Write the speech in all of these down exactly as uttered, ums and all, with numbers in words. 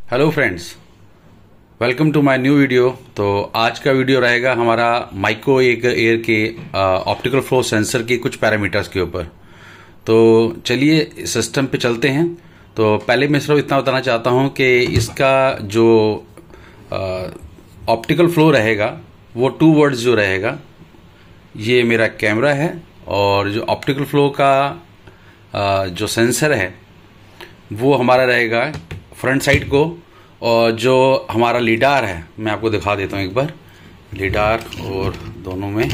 Hello friends, welcome to my new video. तो आज का वीडियो रहेगा हमारा माइको एयर के ऑप्टिकल फ्लो सेंसर के कुछ पैरामीटर्स के ऊपर। तो चलिए सिस्टम पे चलते हैं। तो पहले मैं सिर्फ इतना बताना चाहता हूं कि इसका जो ऑप्टिकल फ्लो रहेगा वो टू वर्ड्स जो रहेगा, ये मेरा कैमरा है और जो ऑप्टिकल फ्लो का आ, जो सेंसर है वो हमारा रहेगा फ्रंट साइड को, और जो हमारा लीडार है मैं आपको दिखा देता हूँ एक बार। लीडार और दोनों में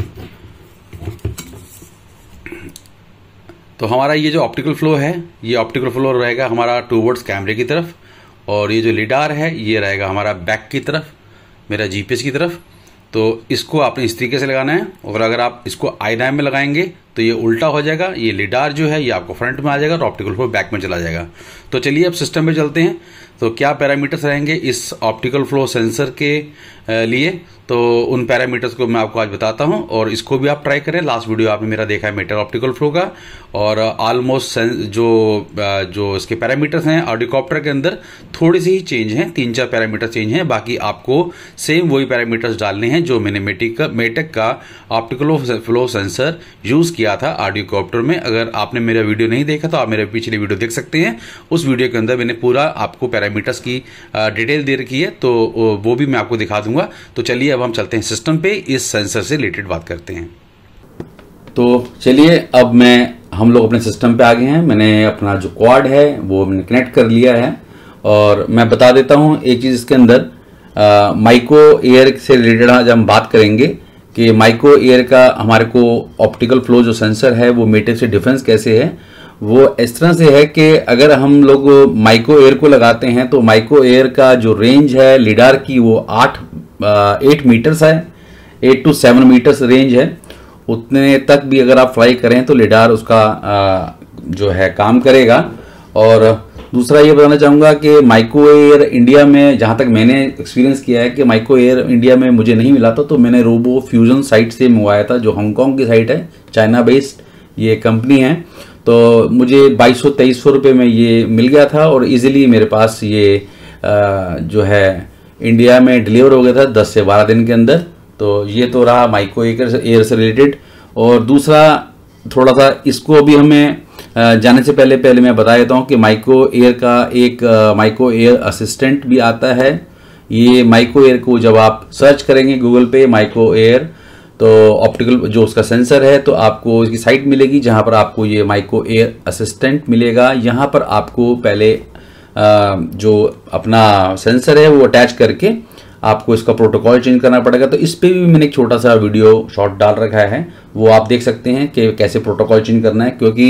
तो हमारा ये जो ऑप्टिकल फ्लो है, ये ऑप्टिकल फ्लो रहेगा हमारा टूवर्ड्स कैमरे की तरफ, और ये जो लीडार है ये रहेगा हमारा बैक की तरफ, मेरा जीपीएस की तरफ। तो इसको आपने इस तरीके से लगाना है, और अगर आप इसको आई नैम में लगाएंगे तो ये उल्टा हो जाएगा। ये लीडार जो है ये आपको फ्रंट में आ जाएगा और ऑप्टिकल फ्लो बैक में चला जाएगा। तो चलिए अब सिस्टम में चलते हैं। तो क्या पैरामीटर्स रहेंगे इस ऑप्टिकल फ्लो सेंसर के लिए, तो उन पैरामीटर्स को मैं आपको आज बताता हूं, और इसको भी आप ट्राई करें। लास्ट वीडियो आपने मेरा देखा है मीटर ऑप्टिकल फ्लो का, और ऑलमोस्ट जो जो इसके पैरामीटर्स हैं ऑडियोकॉप्टर के अंदर थोड़ी सी ही चेंज हैं, तीन चार पैरामीटर चेंज हैं, बाकी आपको सेम वही पैरामीटर्स डालने हैं जो मैंने मेटिक का मेटेक का ऑप्टिकल फ्लो सेंसर यूज किया था ऑडियोकॉप्टर में। अगर आपने मेरा वीडियो नहीं देखा तो आप मेरे पिछले वीडियो देख सकते हैं। उस वीडियो के अंदर मैंने पूरा आपको पैरामीटर्स की डिटेल दे रखी है, तो वो भी मैं आपको दिखा दूंगा। तो चलिए अब हम चलते हैं सिस्टम पे, इस सेंसर से रिलेटेड बात करते हैं। तो चलिए अब मैं हम लोग अपने सिस्टम पे आ गए हैं। मैंने अपना जो क्वाड है वो मैंने कनेक्ट कर लिया है, और मैं बता देता हूं एक चीज इसके अंदर माइको एयर से रिलेटेड जब हम बात करेंगे कि माइको एयर का हमारे को ऑप्टिकल फ्लो जो सेंसर है वो मेटेक से डिफरेंस कैसे है। वो इस तरह से है कि अगर हम लोग माइको एयर को लगाते हैं तो माइको एयर का जो रेंज है लीडार की वो आठ एट मीटर्स है, eight to seven metres range है। उतने तक भी अगर आप फ्लाई करें तो लीडार उसका आ, जो है काम करेगा। और दूसरा ये बताना चाहूँगा कि माइको एयर इंडिया में जहाँ तक मैंने एक्सपीरियंस किया है कि माइको एयर इंडिया में मुझे नहीं मिला था, तो मैंने रोबो फ्यूजन साइट से मंगवाया था, जो हांगकांग की साइट है, चाइना बेस्ड ये कंपनी है। तो मुझे बाईस सौ तेईस सौ रुपये में ये मिल गया था, और इजीली मेरे पास ये आ, जो है इंडिया में डिलीवर हो गया था दस से बारह दिन के अंदर। तो ये तो रहा माइको एयर से रिलेटेड। और दूसरा थोड़ा सा इसको भी हमें जाने से पहले पहले मैं बता देता हूँ कि माइको एयर का एक माइको एयर असिस्टेंट भी आता है। ये माइको एयर को जब आप सर्च करेंगे गूगल पे माइको एयर, तो ऑप्टिकल जो उसका सेंसर है, तो आपको इसकी साइट मिलेगी जहाँ पर आपको ये माइको एयर असिस्टेंट मिलेगा। यहाँ पर आपको पहले जो अपना सेंसर है वो अटैच करके आपको इसका प्रोटोकॉल चेंज करना पड़ेगा। तो इस पे भी मैंने एक छोटा सा वीडियो शॉर्ट डाल रखा है, वो आप देख सकते हैं कि कैसे प्रोटोकॉल चेंज करना है। क्योंकि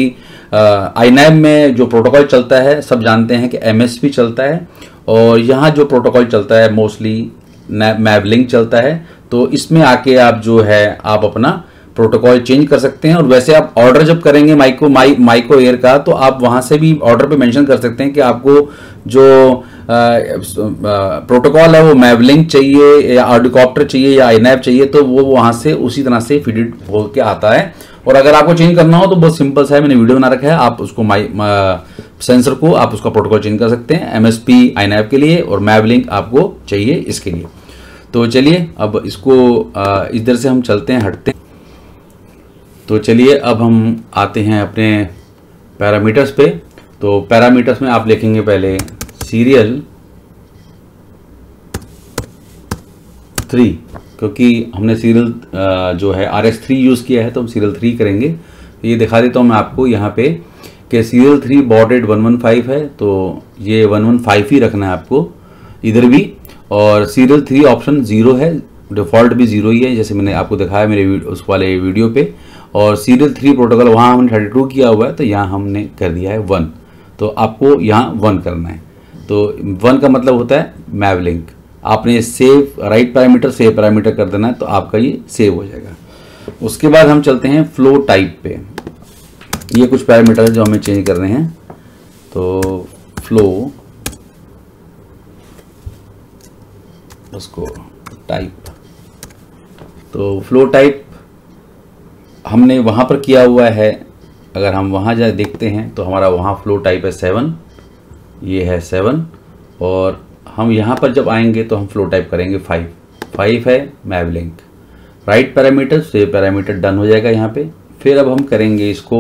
आई नैम में जो प्रोटोकॉल चलता है सब जानते हैं कि एम एस पी चलता है, और यहाँ जो प्रोटोकॉल चलता है मोस्टली मैवलिंक चलता है। तो इसमें आके आप जो है आप अपना प्रोटोकॉल चेंज कर सकते हैं। और वैसे आप ऑर्डर जब करेंगे माइको माइ माइको एयर का, तो आप वहाँ से भी ऑर्डर पे मेंशन कर सकते हैं कि आपको जो प्रोटोकॉल है वो मैवलिंक चाहिए या ऑडियोकॉप्टर चाहिए या आई नैम चाहिए, तो वो वहाँ से उसी तरह से फीड हो के आता है। और अगर आपको चेंज करना हो तो बहुत सिंपल सा है, मैंने वीडियो बना रखा है, आप उसको माई सेंसर को आप उसका प्रोटोकॉल चेंज कर सकते हैं, एमएसपी आई नैम के लिए, और मैवलिंक आपको चाहिए इसके लिए। तो चलिए अब इसको इधर से हम चलते हैं, हटते हैं। तो चलिए अब हम आते हैं अपने पैरामीटर्स पे। तो पैरामीटर्स में आप लिखेंगे पहले सीरियल थ्री, क्योंकि हमने सीरियल जो है आर एस थ्री यूज़ किया है तो हम सीरियल थ्री करेंगे। तो ये दिखा देता हूँ मैं आपको यहाँ पे कि serial three baud rate one one five है, तो ये वन वन फाइव ही रखना है आपको इधर भी। और सीरियल थ्री ऑप्शन जीरो है, डिफॉल्ट भी जीरो ही है, जैसे मैंने आपको दिखाया मेरे उस वाले वीडियो पे। और सीरियल थ्री प्रोटोकॉल वहाँ हमने थर्टी टू किया हुआ है, तो यहाँ हमने कर दिया है वन, तो आपको यहाँ वन करना है। तो वन का मतलब होता है मैवलिंक। आपने save write parameter save parameter कर देना है, तो आपका ये सेव हो जाएगा। उसके बाद हम चलते हैं फ्लो टाइप पे। ये कुछ पैरामीटर है जो हमें चेंज करने हैं। तो फ्लो उसको टाइप, तो फ्लो टाइप हमने वहाँ पर किया हुआ है। अगर हम वहाँ जाए देखते हैं तो हमारा वहाँ फ्लो टाइप है सेवन, ये है सेवन, और हम यहाँ पर जब आएंगे तो हम फ्लो टाइप करेंगे फाइव, फाइव है मैवलिंक, राइट पैरामीटर से पैरामीटर डन हो जाएगा यहाँ पे। फिर अब हम करेंगे इसको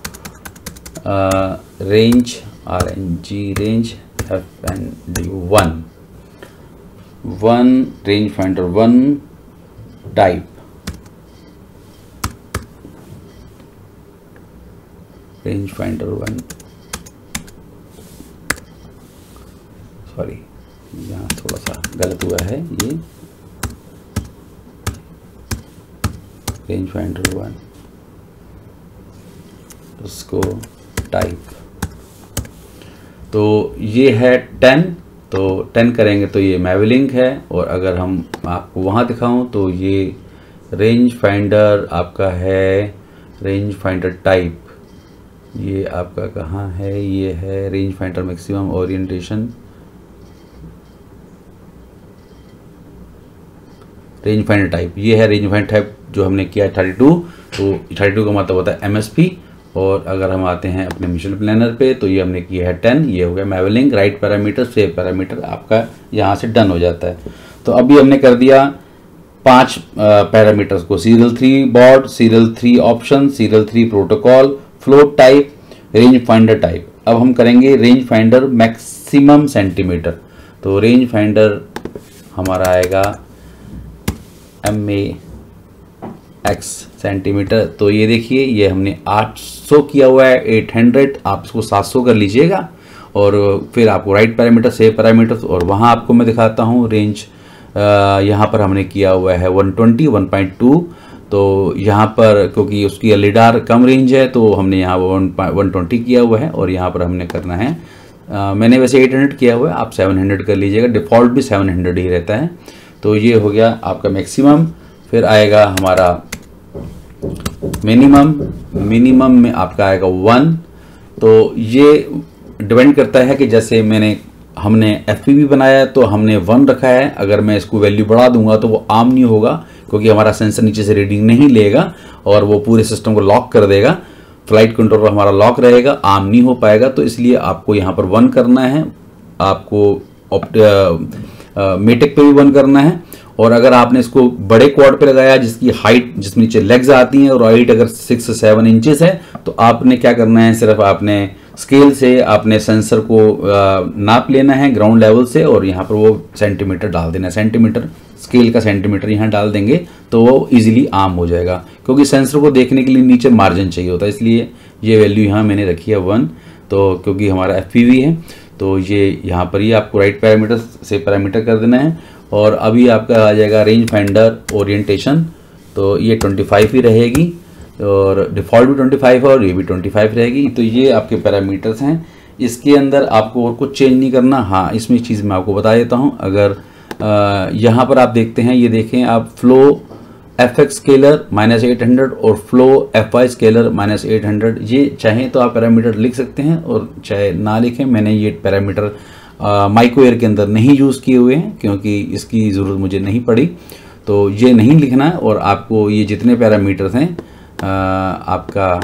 range R N G range F N D one one range finder one type range finder one, sorry यहाँ थोड़ा सा गलत हुआ है, ये रेंज फाइंडर वन, उसको टाइप, तो ये है टेन, तो टेन करेंगे तो ये मैवलिंक है। और अगर हम आपको वहाँ दिखाऊं तो ये रेंज फाइंडर आपका है, रेंज फाइंडर टाइप, ये आपका कहाँ है, ये है range finder maximum orientation, range finder type, ये है रेंज फाइंडर टाइप जो हमने किया है थर्टी टू। तो थर्टी टू का मतलब होता है एमएसपी। और अगर हम आते हैं अपने मिशन प्लानर पे तो ये हमने किया है टेन, ये हो गया MAVLink, write parameter save parameter आपका यहाँ से डन हो जाता है। तो अभी हमने कर दिया पांच पैरामीटर्स को, serial three baud, serial three option, serial three protocol, float type, range finder type. अब हम करेंगे रेंज फाइंडर मैक्सिमम सेंटीमीटर। तो रेंज फाइंडर हमारा आएगा एम ए एक्स सेंटीमीटर। तो ये देखिए ये हमने आठ सौ किया हुआ है, आठ सौ, आप इसको सात सौ कर लीजिएगा। और फिर आपको राइट पैरामीटर सेव पैरामीटर्स, और वहाँ आपको मैं दिखाता हूँ रेंज, यहाँ पर हमने किया हुआ है one twenty, one point two. तो यहाँ पर क्योंकि उसकी लिडार कम रेंज है तो हमने यहाँ वन ट्वेंटी किया हुआ है। और यहाँ पर हमने करना है, आ, मैंने वैसे आठ सौ किया हुआ है, आप सात सौ कर लीजिएगा, डिफ़ॉल्ट भी सात सौ ही रहता है। तो ये हो गया आपका मैक्सिमम। फिर आएगा हमारा मिनिमम, मिनिमम में आपका आएगा वन। तो ये डिपेंड करता है कि जैसे मैंने हमने एफ पी वी बनाया तो हमने वन रखा है, अगर मैं इसको वैल्यू बढ़ा दूंगा तो वो आम नहीं होगा क्योंकि हमारा सेंसर नीचे से रीडिंग नहीं लेगा और वो पूरे सिस्टम को लॉक कर देगा, फ्लाइट कंट्रोलर हमारा लॉक रहेगा, आम नहीं हो पाएगा। तो इसलिए आपको यहाँ पर वन करना है, आपको मेटेक पे भी वन करना है। और अगर आपने इसको बड़े क्वाड पे लगाया जिसकी हाइट, जिसमें नीचे लेग्स आती हैं और हाइट अगर सिक्स सेवन इंचेस है, तो आपने क्या करना है, सिर्फ आपने स्केल से आपने सेंसर को नाप लेना है ग्राउंड लेवल से और यहाँ पर वो सेंटीमीटर डाल देना है, सेंटीमीटर स्केल का सेंटीमीटर यहाँ डाल देंगे तो वो इजीली आम हो जाएगा। क्योंकि सेंसर को देखने के लिए नीचे मार्जिन चाहिए होता है, इसलिए ये वैल्यू यहाँ मैंने रखी है वन। तो क्योंकि हमारा एफ पी वी है तो ये यहाँ पर ही आपको राइट पैरामीटर से पैरामीटर कर देना है। और अभी आपका आ जाएगा रेंज फाइंडर ओरिएंटेशन, तो ये पच्चीस ही रहेगी और डिफ़ॉल्ट भी पच्चीस है और ये भी पच्चीस रहेगी। तो ये आपके पैरामीटर्स हैं, इसके अंदर आपको और कुछ चेंज नहीं करना। हाँ, इसमें चीज़ मैं आपको बता देता हूँ। अगर आ, यहाँ पर आप देखते हैं, ये देखें आप, flow F X scaler minus eight hundred और flow F Y scaler minus eight hundred, ये चाहें तो आप पैरामीटर लिख सकते हैं और चाहे ना लिखें। मैंने ये पैरामीटर माइक्रो एयर के अंदर नहीं यूज़ किए हुए हैं क्योंकि इसकी ज़रूरत मुझे नहीं पड़ी, तो ये नहीं लिखना है। और आपको ये जितने पैरामीटर्स हैं आ, आपका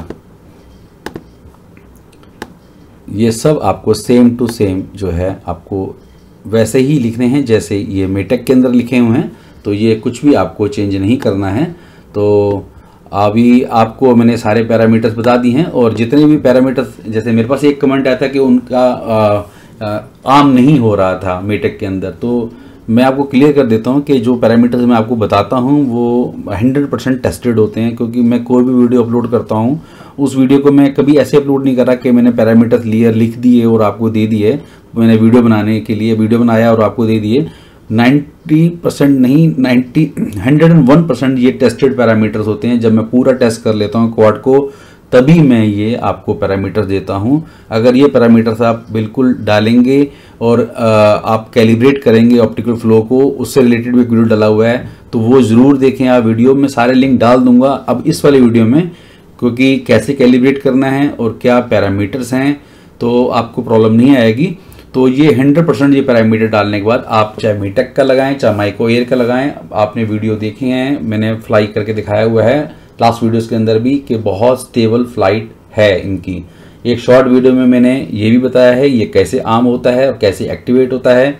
ये सब आपको सेम टू सेम जो है आपको वैसे ही लिखने हैं जैसे ये मेटेक के अंदर लिखे हुए हैं। तो ये कुछ भी आपको चेंज नहीं करना है। तो अभी आपको मैंने सारे पैरामीटर्स बता दिए हैं। और जितने भी पैरामीटर्स, जैसे मेरे पास एक कमेंट आया था कि उनका आ, आ, आम नहीं हो रहा था मेटेक के अंदर, तो मैं आपको क्लियर कर देता हूं कि जो पैरामीटर्स मैं आपको बताता हूं वो हंड्रेड परसेंट टेस्टेड होते हैं। क्योंकि मैं कोई भी वीडियो अपलोड करता हूं, उस वीडियो को मैं कभी ऐसे अपलोड नहीं कर रहा कि मैंने पैरामीटर्स लिए, लिख दिए और आपको दे दिए। मैंने वीडियो बनाने के लिए वीडियो बनाया और आपको दे दिए। नाइन्टी परसेंट नहीं, ninety hundred and one percent ये टेस्टेड पैरामीटर्स होते हैं। जब मैं पूरा टेस्ट कर लेता हूँ क्वाड को, तभी मैं ये आपको पैरामीटर्स देता हूं। अगर ये पैरामीटर्स आप बिल्कुल डालेंगे और आप कैलिब्रेट करेंगे ऑप्टिकल फ्लो को, उससे रिलेटेड भी वीडियो डाला हुआ है, तो वो ज़रूर देखें आप वीडियो में, सारे लिंक डाल दूंगा अब इस वाले वीडियो में। क्योंकि कैसे कैलिब्रेट करना है और क्या पैरामीटर्स हैं तो आपको प्रॉब्लम नहीं आएगी। तो ये हंड्रेड परसेंट ये पैरामीटर डालने के बाद आप चाहे मीटेक का लगाएं चाहे माइक्रो एयर का लगाएं, आपने वीडियो देखी हैं, मैंने फ्लाई करके दिखाया हुआ है लास्ट वीडियोस के अंदर भी कि बहुत स्टेबल फ्लाइट है इनकी। एक शॉर्ट वीडियो में मैंने ये भी बताया है ये कैसे आम होता है और कैसे एक्टिवेट होता है।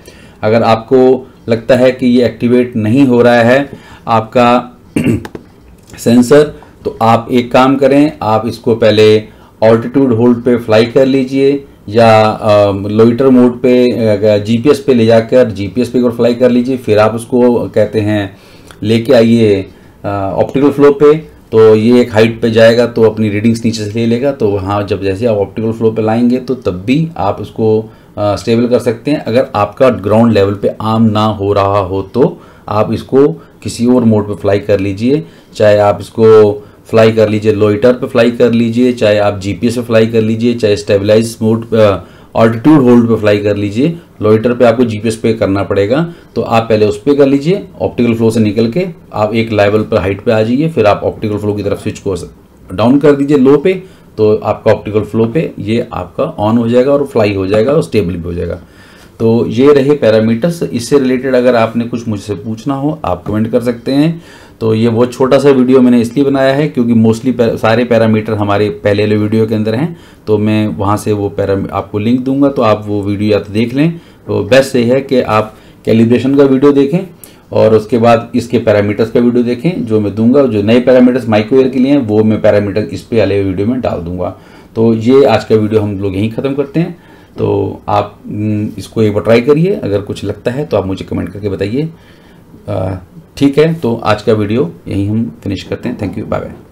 अगर आपको लगता है कि ये एक्टिवेट नहीं हो रहा है आपका सेंसर, तो आप एक काम करें, आप इसको पहले ऑल्टीट्यूड होल्ड पे फ्लाई कर लीजिए या लोइटर मोड पे जीपीएस पे ले जाकर जीपीएस पे और फ्लाई कर लीजिए। फिर आप उसको कहते हैं लेके आइए ऑप्टिकल फ्लो पे, तो ये एक हाइट पे जाएगा तो अपनी रीडिंग्स नीचे से ले लेगा। तो वहाँ जब जैसे आप ऑप्टिकल फ्लो पे लाएंगे तो तब भी आप इसको स्टेबल कर सकते हैं। अगर आपका ग्राउंड लेवल पे आर्म ना हो रहा हो तो आप इसको किसी और मोड पे फ्लाई कर लीजिए, चाहे आप इसको फ्लाई कर लीजिए लोइटर पे फ्लाई कर लीजिए, चाहे आप जीपीएस पे फ्लाई कर लीजिए, चाहे स्टेबलाइज मोड ऑल्टीट्यूड होल्ड पे फ्लाई कर लीजिए। लोइटर पे आपको जीपीएस पे करना पड़ेगा, तो आप पहले उस पर कर लीजिए। ऑप्टिकल फ्लो से निकल के आप एक लेवल पर हाइट पे आ जाइए, फिर आप ऑप्टिकल फ्लो की तरफ स्विच को डाउन कर दीजिए लो पे, तो आपका ऑप्टिकल फ्लो पे ये आपका ऑन हो जाएगा और फ्लाई हो जाएगा और स्टेबल भी हो जाएगा। तो ये रहे पैरामीटर्स। इससे रिलेटेड अगर आपने कुछ मुझसे पूछना हो आप कमेंट कर सकते हैं। तो ये बहुत छोटा सा वीडियो मैंने इसलिए बनाया है क्योंकि मोस्टली पैर, सारे पैरामीटर हमारे पहले वाले वीडियो के अंदर हैं, तो मैं वहाँ से वो पैरा आपको लिंक दूंगा, तो आप वो वीडियो या तो देख लें। तो बेस्ट ये है कि आप कैलिब्रेशन का वीडियो देखें और उसके बाद इसके पैरामीटर्स का वीडियो देखें जो मैं दूंगा। जो नए पैरामीटर्स माइक्रोवेव के लिए हैं वो मैं पैरामीटर इस पे वाले वीडियो में डाल दूंगा। तो ये आज का वीडियो हम लोग यहीं ख़त्म करते हैं। तो आप इसको एक बार ट्राई करिए, अगर कुछ लगता है तो आप मुझे कमेंट करके बताइए। ठीक है, तो आज का वीडियो यहीं हम फिनिश करते हैं। Thank you, bye bye.